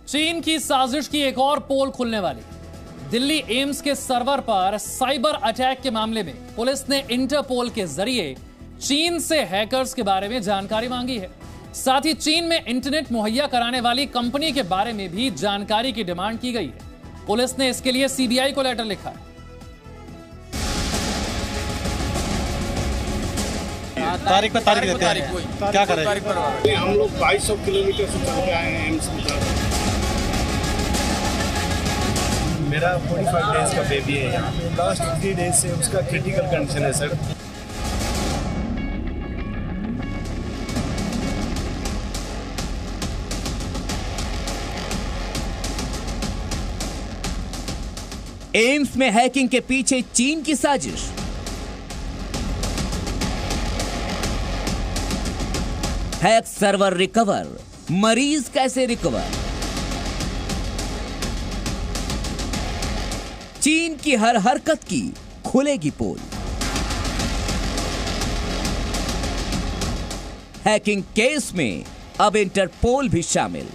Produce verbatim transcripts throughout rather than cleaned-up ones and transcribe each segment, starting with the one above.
चीन की साजिश की एक और पोल खुलने वाली। दिल्ली एम्स के सर्वर पर साइबर अटैक के मामले में पुलिस ने इंटरपोल के जरिए चीन से हैकर्स के बारे में जानकारी मांगी है। साथ ही चीन में इंटरनेट मुहैया कराने वाली कंपनी के बारे में भी जानकारी की डिमांड की गई है। पुलिस ने इसके लिए सीबीआई को लेटर लिखा है। तारीख पे तारीख देते हैं, क्या करें? हम लोग बाईस सौ किलोमीटर से चल के आए हैं एम्स में। मेरा पैंतालीस डेज का बेबी है यहाँ पे। लास्ट थ्री डेज से उसका क्रिटिकल कंडीशन है सर। एम्स में हैकिंग के पीछे चीन की साजिश। हैक सर्वर रिकवर, मरीज कैसे रिकवर? चीन की हर हरकत की खुलेगी पोल। हैकिंग केस में अब इंटरपोल भी शामिल।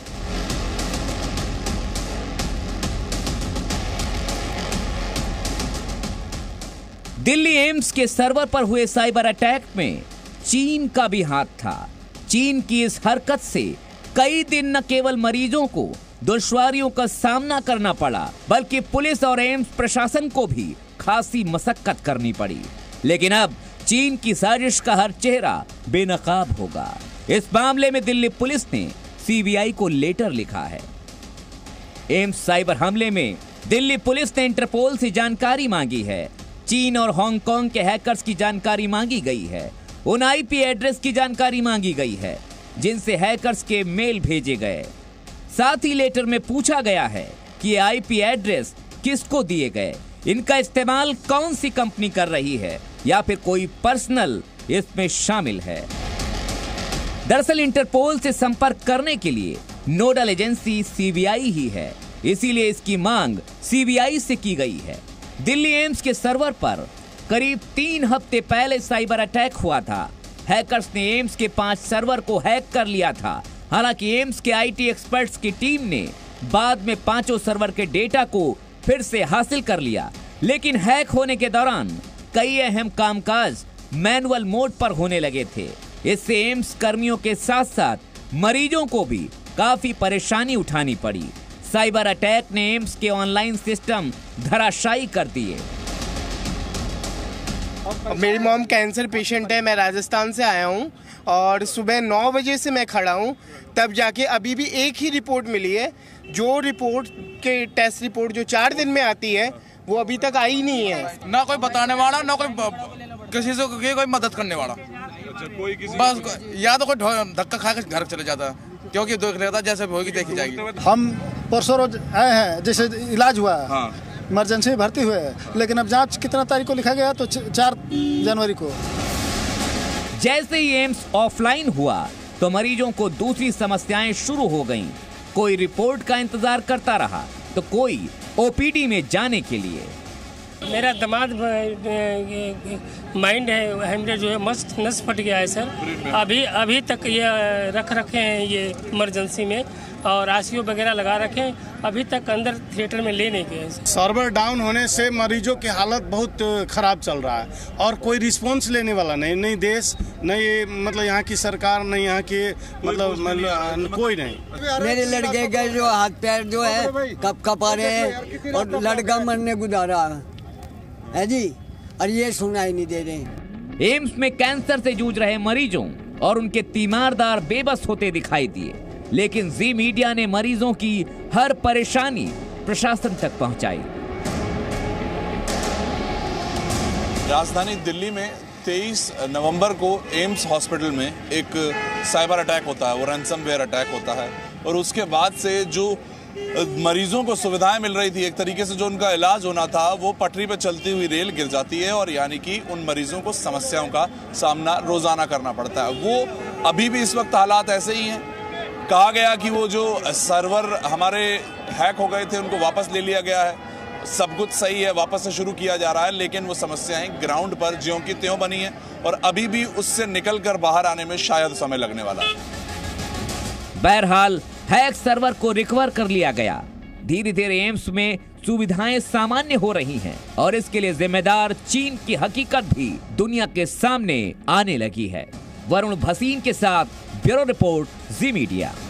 दिल्ली एम्स के सर्वर पर हुए साइबर अटैक में चीन का भी हाथ था। चीन की इस हरकत से कई दिन न केवल मरीजों को दुश्वारियों का सामना करना पड़ा, बल्कि पुलिस और एम्स प्रशासन को भी खासी मशक्कत करनी पड़ी। लेकिन अब चीन की साजिश का हर चेहरा बेनकाब होगा। इस मामले में दिल्ली पुलिस ने सीबीआई को लेटर लिखा है। एम्स साइबर हमले में दिल्ली पुलिस ने इंटरपोल से जानकारी मांगी है। चीन और हांगकांग के हैकर्स की जानकारी मांगी गई है। उन आईपी एड्रेस की जानकारी मांगी गई है जिनसे हैकर्स के मेल भेजे गए। साथ ही लेटर में पूछा गया है कि आईपी एड्रेस किसको दिए गए, इनका इस्तेमाल कौन सी कंपनी कर रही है या फिर कोई पर्सनल इसमें शामिल है। दरअसल इंटरपोल से संपर्क करने के लिए नोडल एजेंसी सीबीआई ही है, इसीलिए इसकी मांग सीबीआई से की गई है। दिल्ली एम्स के सर्वर पर करीब तीन हफ्ते पहले साइबर अटैक हुआ था। हैकर्स ने एम्स के पांच सर्वर को हैक कर लिया था। हालांकि एम्स के आईटी एक्सपर्ट्स की टीम ने बाद में पांचों सर्वर के डेटा को फिर से हासिल कर लिया, लेकिन हैक होने के दौरान कई अहम कामकाज मैनुअल मोड पर होने लगे थे। इससे एम्स कर्मियों के साथ साथ मरीजों को भी काफी परेशानी उठानी पड़ी। साइबर अटैक ने एम्स के ऑनलाइन सिस्टम धराशायी कर दिए। मेरी मॉम कैंसर पेशेंट है। मैं राजस्थान से आया हूँ और सुबह नौ बजे से मैं खड़ा हूँ, तब जाके अभी भी एक ही रिपोर्ट मिली है। जो रिपोर्ट के टेस्ट रिपोर्ट जो चार दिन में आती है वो अभी तक आई नहीं है। ना कोई बताने वाला, ना कोई किसी से कोई, कोई मदद करने वाला। कोई किसी बस या तो कोई धक्का खा के घर चले जाता है, क्योंकि देख लेता जैसे होगी देखी जाएगी। हम परसों रोज आए हैं, जैसे इलाज हुआ है, हाँ। इमरजेंसी में भर्ती हुए हैं, लेकिन अब जांच कितना तारीख को लिखा गया तो चार जनवरी को। जैसे ही एम्स ऑफलाइन हुआ तो मरीजों को दूसरी समस्याएं शुरू हो गईं। कोई रिपोर्ट का इंतजार करता रहा तो कोई ओपीडी में जाने के लिए। मेरा दामाद माइंड है हेमरेज जो है मस्त नस फट गया है सर। अभी अभी तक ये रख रखे हैं ये इमरजेंसी में और आईसीयू वगैरह लगा रखे हैं, अभी तक अंदर थिएटर में ले नहीं गए। सर्वर डाउन होने से मरीजों की हालत बहुत खराब चल रहा है और कोई रिस्पांस लेने वाला नहीं, नहीं देश, नहीं मतलब यहाँ की सरकार, नहीं यहाँ की मतलब, मतलब कोई नहीं। मेरे लड़के के जो हाथ पैर जो है कप कप आ रहे हैं और लड़का मरने गुजारा है जी, और ये सुनाई नहीं दे रहे। एम्स में कैंसर से जूझ रहे मरीजों और उनके तीमारदार बेबस होते दिखाई दिए, लेकिन जी मीडिया ने मरीजों की हर परेशानी प्रशासन तक पहुंचाई। राजधानी दिल्ली में तेईस नवंबर को एम्स हॉस्पिटल में एक साइबर अटैक होता है, वो रैंसमवेयर अटैक होता है, और उसके बाद से जो मरीजों को सुविधाएं मिल रही थी, एक तरीके से जो उनका इलाज होना था, वो पटरी पर चलती हुई रेल गिर जाती है और यानी कि उन मरीजों को समस्याओं का सामना रोजाना करना पड़ता है। वो अभी भी इस वक्त हालात ऐसे ही हैं। कहा गया कि वो जो सर्वर हमारे हैक हो गए थे उनको वापस ले लिया गया है, सब कुछ सही है, वापस से शुरू किया जा रहा है, लेकिन वो समस्याएं ग्राउंड पर ज्यों की त्यों बनी है और अभी भी उससे निकल कर बाहर आने में शायद समय लगने वाला है। बहरहाल हैक सर्वर को रिकवर कर लिया गया। धीरे धीरे एम्स में सुविधाएं सामान्य हो रही हैं और इसके लिए जिम्मेदार चीन की हकीकत भी दुनिया के सामने आने लगी है। वरुण भसीन के साथ ब्यूरो रिपोर्ट, जी मीडिया।